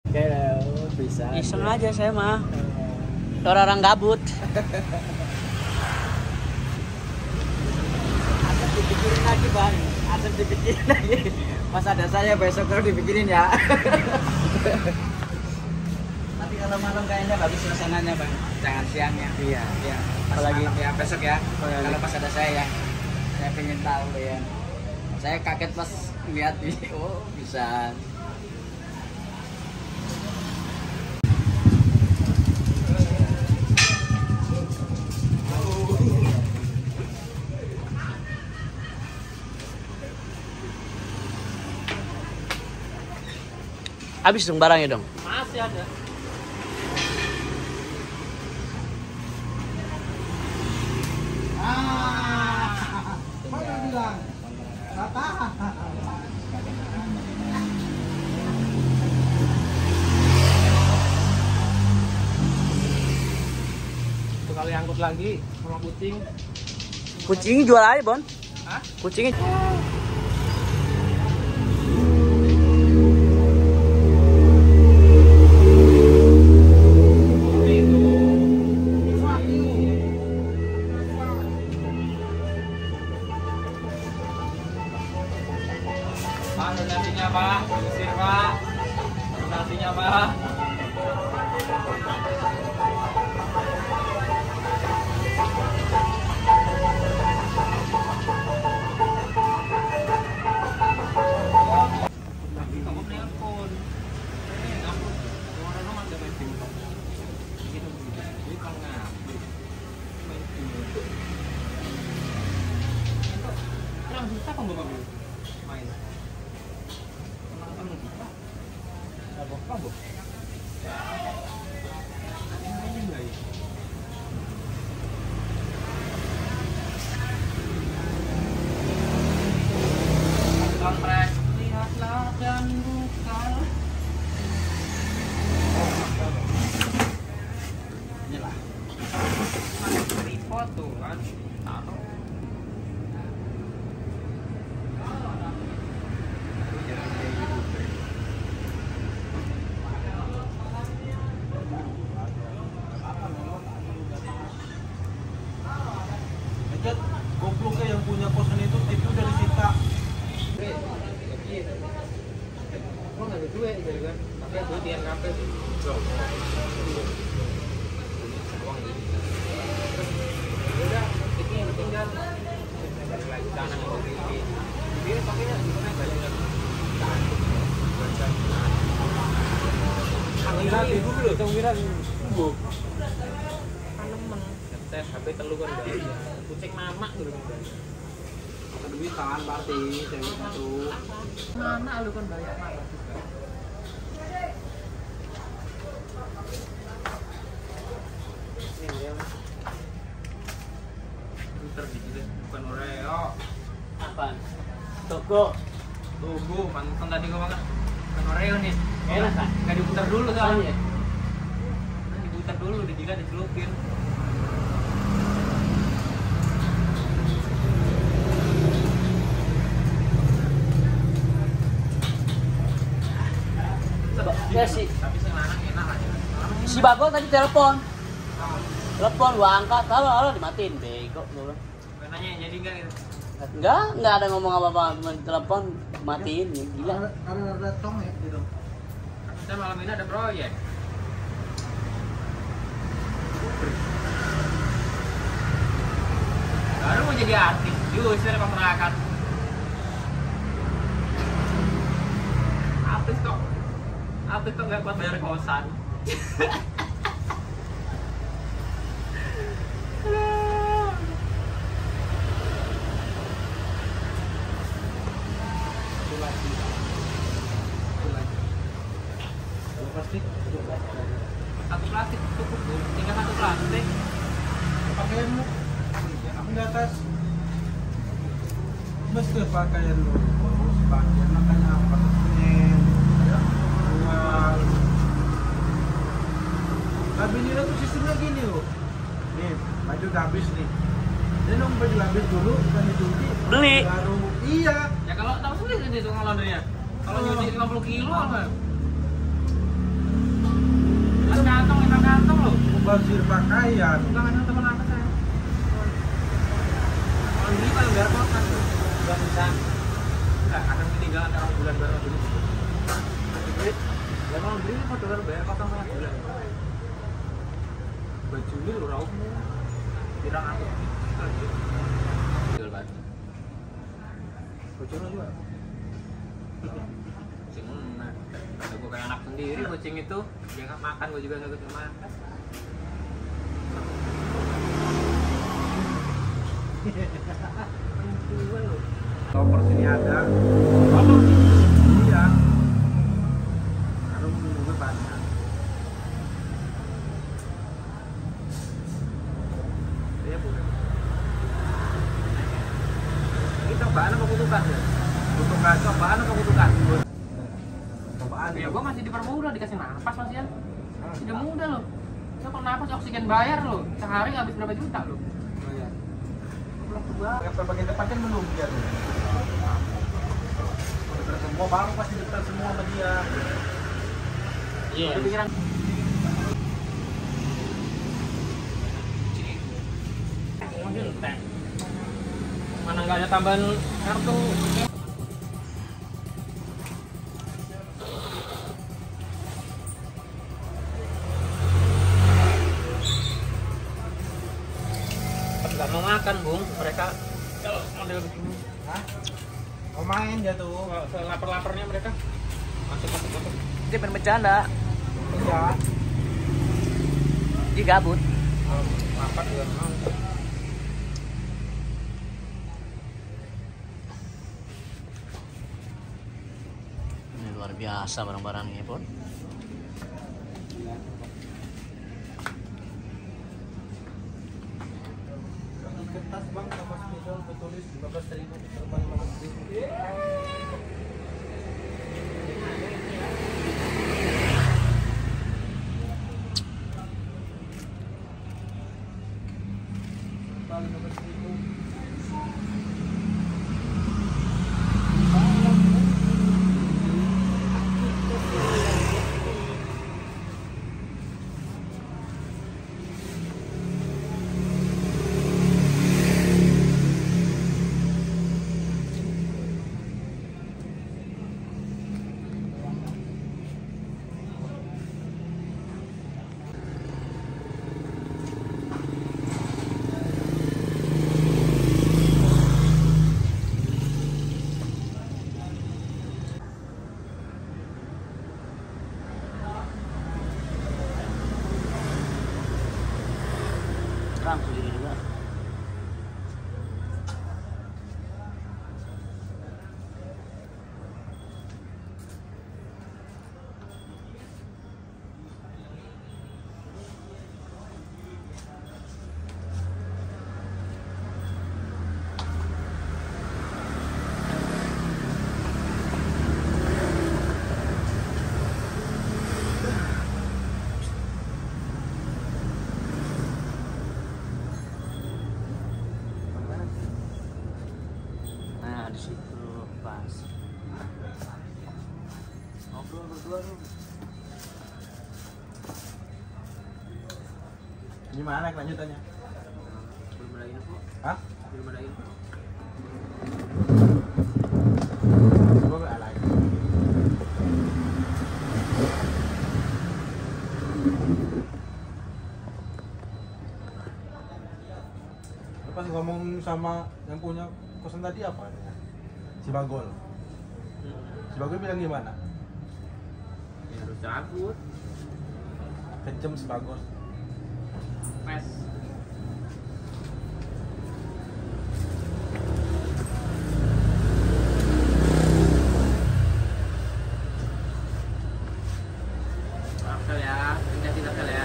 Kayak bisa. Iseng aja saya mah. Orang gabut. Asal dipikirin lagi bang, asal dipikirin lagi. Mas ada saya besok kalau dipikirin ya. Tapi kalau malam kayaknya bagus suasananya bang. Jangan siangnya. Iya. Iya. Apalagi ya besok ya. Kalau pas ada saya ya. Saya pengen tahu ya. Saya kaget pas lihat ini. Oh bisa. Habis dong barangnya dong. Masih ada. Mana bilang? Rata. Itu kali angkut lagi sama kucing. Kucing jual aja, Bon. Hah? Kucingnya. Pak, donasinya Pak, usir Pak. Donasinya Pak. Kamu nelpon. Orang ada main game. Gitu. Jadi kalau ngapus main game. Kurang bisa kamu bapak main. Kompres, lihatlah dan buka. Inilah. Beri foto kan, taruh. Ejat, gobloknya yang punya kosan itu TV udah disita. Lo nggak ada duit gitu kan? Tapi aku tiang kafe sih. Udah, ini yang tinggal. Balik lagi kanan ke kiri. Kiri pakainya gimana balik lagi? Kira TV dulu, tunggu kira bu. Kanemen. Tes HP telu kan udah. Kucing mamak gitu kan. Duitan berarti cewek satu. Mana lu kan banyak mamak juga. Ini dia. Puter dikit bukan Oreo. Apaan? Toko. Tunggu, mantan tadi gua makan. Bukan Oreo nih. Enak kan? Enggak diputar dulu soalnya. Soalnya. Diputar dulu, digila dicelupin. Ya si Tapi senang enak aja. si Bagong tadi telepon. Telepon gua angkat, halo dimatiin bego gua. Nanya jadi enggak gitu. Enggak ada ngomong apa-apa, cuma telepon matiin ya, gila. Karena ada tong ya gitu. Kita malam ini ada proyek. Baru mau jadi artis, diusir kontrakan. Artis kok nggak kuat bayar kosan. Plastik. Satu plastik cukup, tinggal satu plastik. Pakaianmu. Aku di atas. Mesti pakaian lu. Pakaian makanya apa? Senin. Kabinnya tuh sistemnya gini loh. Nih, baju udah habis nih. Dia nunggu baju habis dulu, bukan dicuci. Beli. Baru, iya. Ya kalau tahu sendiri itu ngelondrinya. Kalau nyuci 50 kilo apa? ganteng loh. Mubazir pakaian. Enggak ada teman apa saya. Kalau ini kalau biar kotak nggak bisa. Enggak, kadang ketinggalan kalau bulan baru dulu. Duit. Ya mau beli foto baru bayar kotak sama bulan. Baju ini lo raup. Pirang aku. Jual baju. Baju juga. Kucing mana? Kalau gue kayak anak sendiri kucing itu dia nggak makan, gue juga nggak makan. Koper sini ada. Apa? Iya. Harus menunggu banyak. Iya boleh. Kita bahan apa kutukan ya? Kutukan. Cobaan apa kutukan? Cobaan. Ya gua masih dipermudah, dikasih napas masih ya. Udah mudah loh. Saya kalau napas oksigen bayar loh. Sehari habis berapa juta loh. Bagian depan kan belum dia tuh. Udah semua baru pasti depan semua sama dia. Iya. Ada pikiran. Mana nggak ada tambahan kartu? Nggak mau makan bung mereka kalau model begini. Hah? Mau main dia tuh. Kalau lapar-laparnya mereka masuk. Dia pengen bercanda. Iya. Dia gabut. Lapar juga mau. Ini luar biasa barang-barangnya pun. Kertas bang sama spesial bertulis 15.000 terbang 15.000. Langsung jadi juga. Nah, di situ pas. Ngobrol berdua tuh. Gimana kelanjutannya? Belum ada info. Hah? Belum ada info. Gua nggak lagi. Pas ngomong sama yang punya kosan tadi apa? Si Bagol. Si Bagol bilang gimana? Ya harus cabut. Kencem si Bagol. Mes. Taksel ya, pindah taksel ya.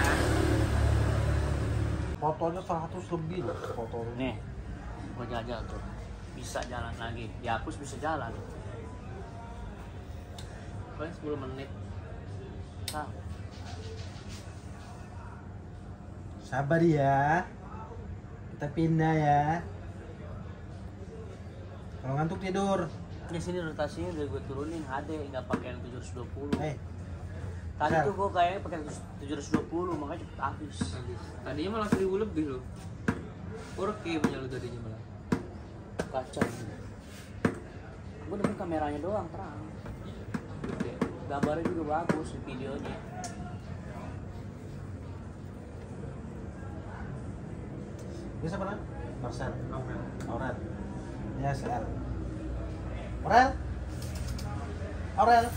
Fotonya 100 lebih loh foto. Nih, gua jajal tuh. Bisa jalan lagi. Dihapus bisa jalan. Paling 10 menit. Tahu. Sabar ya. Kita pindah ya. Kalau ngantuk tidur. Di sini rotasinya udah gue turunin HD, nggak pakai yang 720. Tadi Share. tuh gua kayaknya pakai 720, makanya cepet habis. Tadinya malah 1000 lebih loh. Oke punya lu tadinya malah. Kacau. Gua demen kameranya doang terang. Gambarnya juga bagus, videonya. Ini siapa namanya? Marcel. Aurel. Ya, Sel. Aurel. Aurel.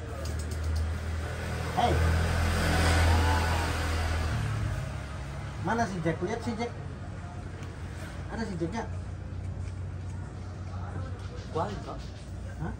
Hey. Mana si Jack? Lihat si Jack. Ada si Jacknya. Kuali kok. Hah?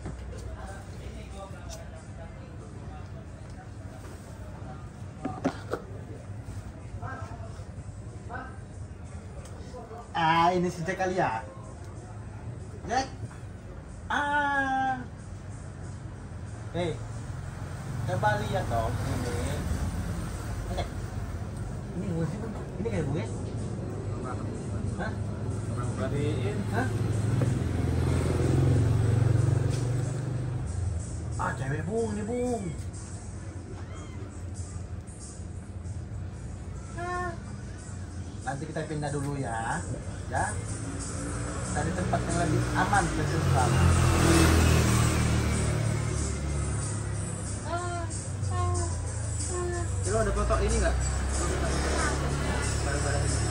Ah, ini si Jack kali ya. Jack. Ah. Hei. Coba lihat dong ini. Ini. Ini gue sih, Bang. Ini kayak gue. Hah? Orang perhatiin. Hah? Ah, cewek Bung, ini Bung. Ah. Nanti kita pindah dulu ya. Ya. Cari tempat yang lebih aman dan sentral. Lo ada foto ini nggak? Barang-barang ini.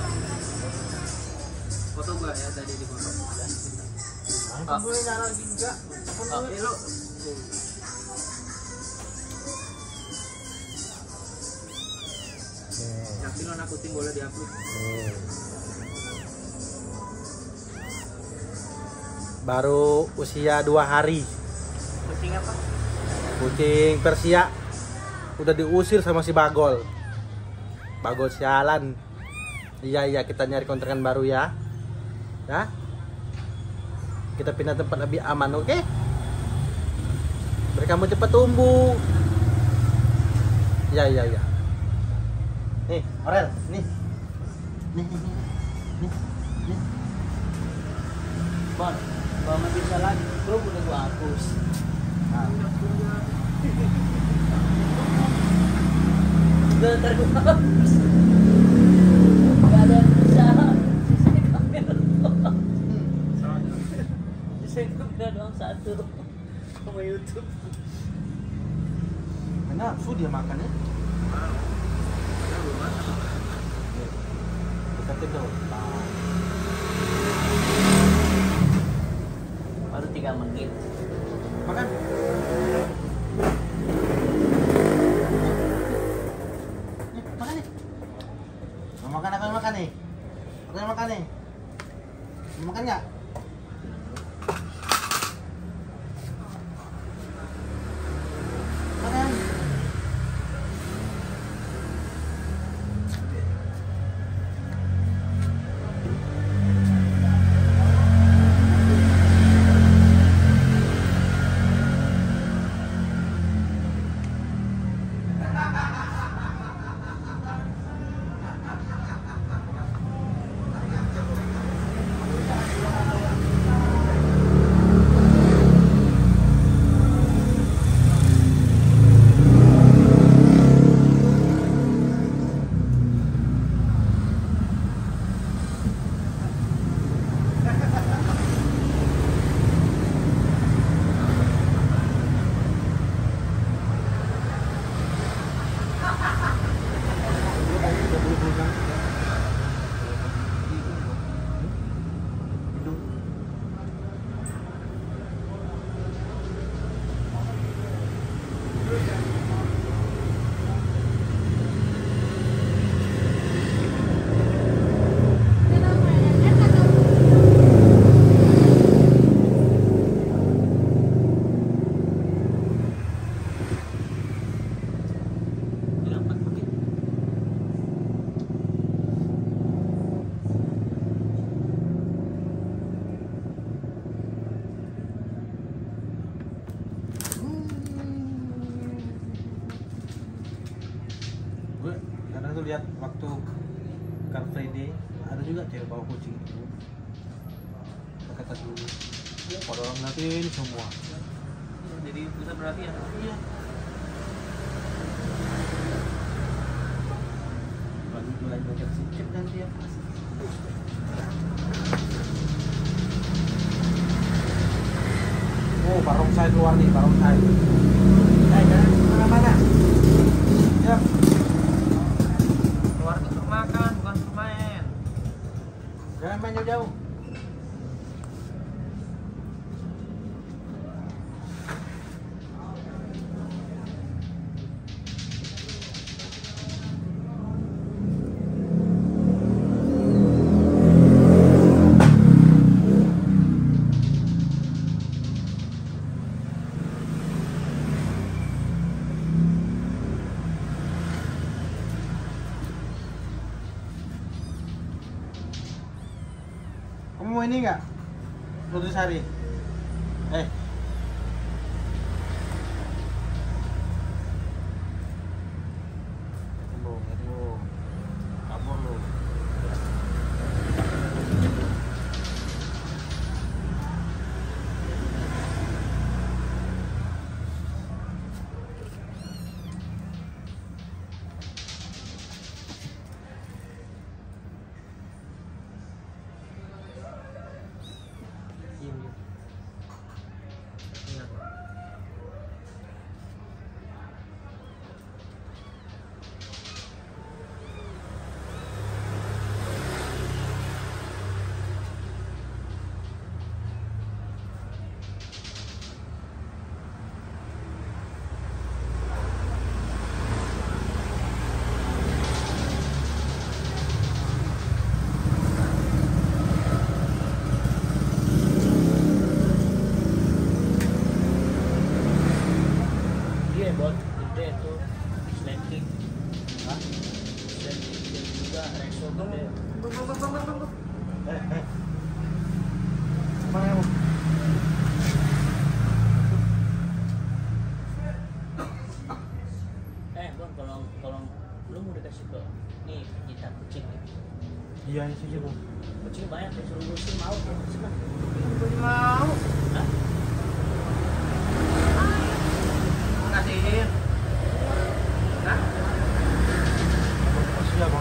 Foto gua ya tadi di foto. Ah, gue nyala juga. Lo yakin lo nakutin boleh diupload? Baru usia 2 hari. Kucing apa? Kucing Persia udah diusir sama si Bagol. Bagol sialan. Iya, kita nyari kontrakan baru ya. Ya. Kita pindah tempat lebih aman, oke? Mereka mau cepat tumbuh. Iya. Nih, Aurel, nih. Nih. Bon, kalau nggak bisa lagi, grup udah gua hapus. Nah, Udah ntar gua hapus. Gak ada yang bisa. Sisanya kamera doang. Sisanya kamera doang satu. Sama YouTube. nafsu dia makannya. Kita tidur. Baru 3 menit. Makan. Nih, makan nih. Mau makan apa yang makan nih? Apa yang makan nih? Mau makan nggak? Makan. Gue kadang tuh lihat waktu Car Free Day ada juga cewek bawa kucing itu pakai tas dulu. Pada orang ngeliatin semua. Jadi pusat perhatian. Iya. mulai belajar sedikit nanti ya. Oh, barongsai keluar nih, barongsai. Jangan kemana-mana. Ya. Keluar itu suruh makan, bukan suruh main. Jangan main jauh-jauh. Kamu mau ini nggak? Nutrisari. Kabur lu. Dia bot gede tuh Slanting. Slanting gede juga Rexo gede. Kemana kamu? Bon, kalau lu mau dikasih ke nih kita kucing nih. Iya sih Bu. Kucing banyak yang suruh ngurusin mau tuh senang. Mau. Hah? Kasihin. Hah? Makasih ya Bang.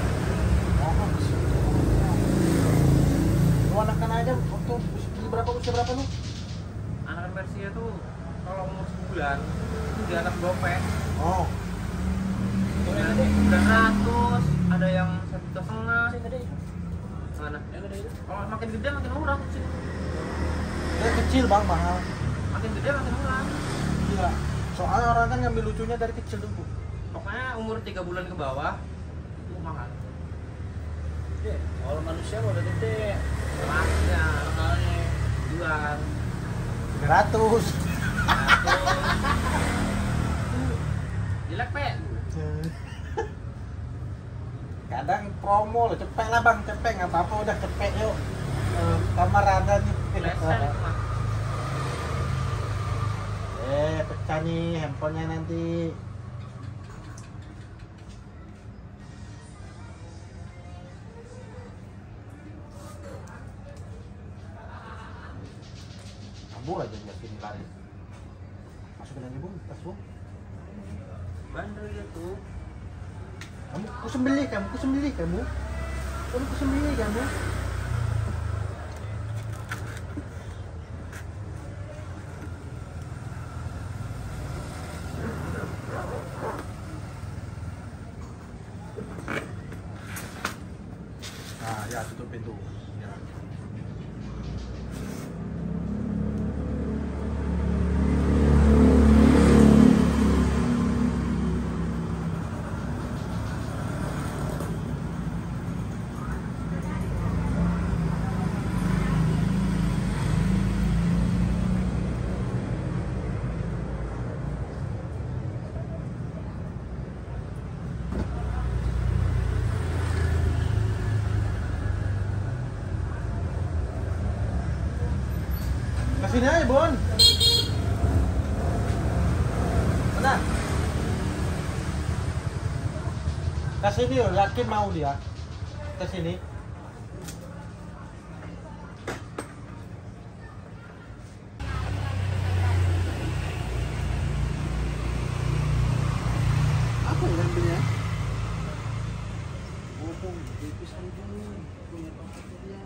Lu anakan aja waktu usia berapa lu? Anakan Persia tuh kalau umur sebulan itu di atas gopek. Oh, Yang ada 900, ada yang 1,5. Yang gede. Mana? Yang gede itu. Kalau makin gede makin murah kucing. dia kecil Bang, mahal. Makin gede makin murah. Iya. Soalnya orang kan ngambil lucunya dari kecil dulu. Pokoknya umur 3 bulan ke bawah itu mahal. Gede. Kalau manusia mah udah gede. Mahalnya Mahalnya jual. 300. Jelek pe. Kadang promo loh, cepet lah Bang, cepet nggak apa-apa, udah cepet yuk. Kamar ada nih. Lesen itu mah. Pecah nih handphonenya nanti. Kabur aja nggak sini lari. Masukin aja Bung, tas Bung. Bandel dia tuh. Kamu kusembelih kamu. Kamu kusembelih kamu. Nah, ya tutup pintu. Ya. Kesini aja Bon. Mana? Kesini loh, yakin mau dia. Kesini. Apa yang ambilnya? tipis anjing. Punya tempat dia.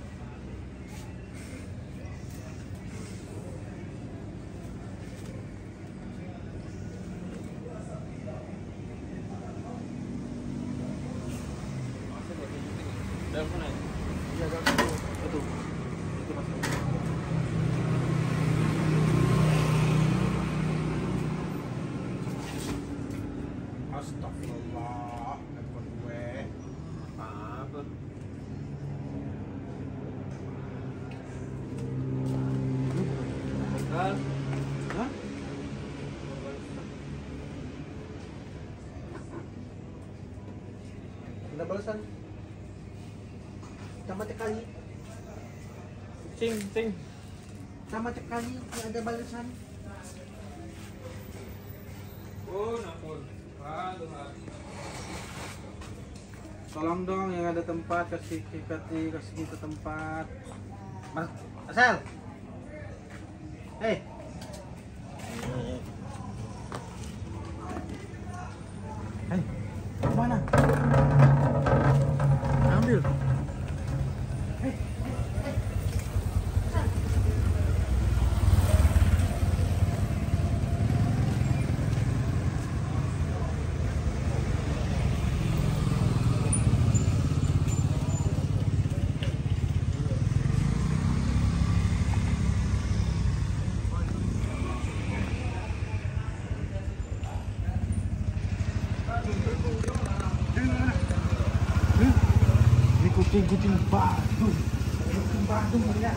Dalam mana ya? Iya, kan. Itu. Itu masuk. Astagfirullah, handphone gue. Apa? Kan? Hah? Udah balasan? Sama kali. Cing. Sama kali nggak ada balasan. Oh, napun. Aduh. Tolong dong yang ada tempat kasih kita tempat. Mas, Asal. Hei. Hei, mana? Ambil. Ini kucing batu. Kucing batu ya.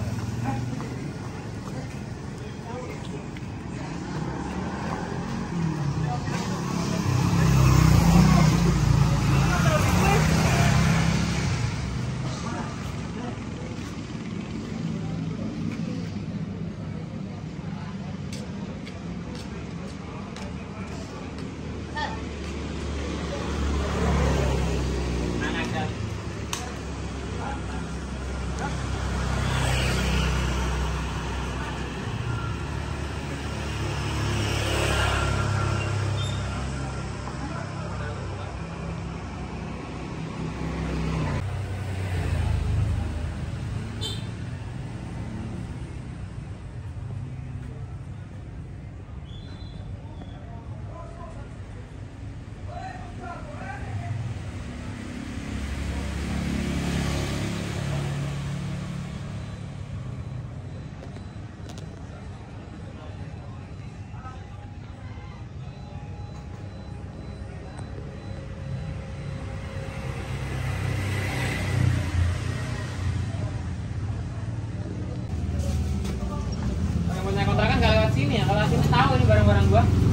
Yang punya kontrakan nggak lewat sini ya. Kalau sini tahu ini barang-barang gua.